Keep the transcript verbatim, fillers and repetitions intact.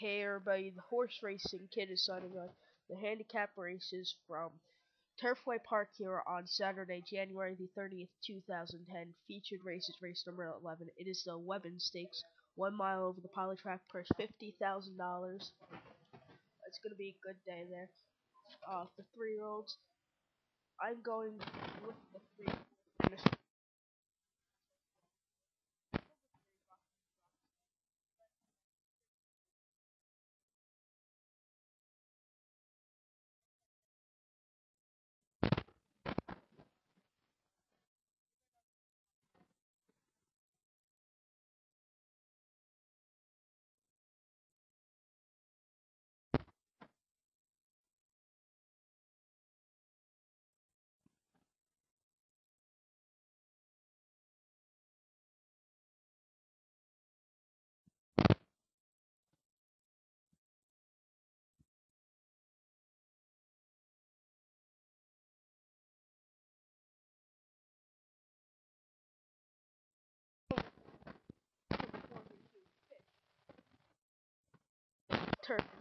Hey everybody, the horse racing kid is signing on. The handicap races from Turfway Park here on Saturday, January the thirtieth, two thousand ten. Featured races, race number eleven. It is the Webben Stakes, one mile over the polytrack, purse fifty thousand dollars. It's going to be a good day there. Uh, for three-year-olds, I'm going with the three. Turn.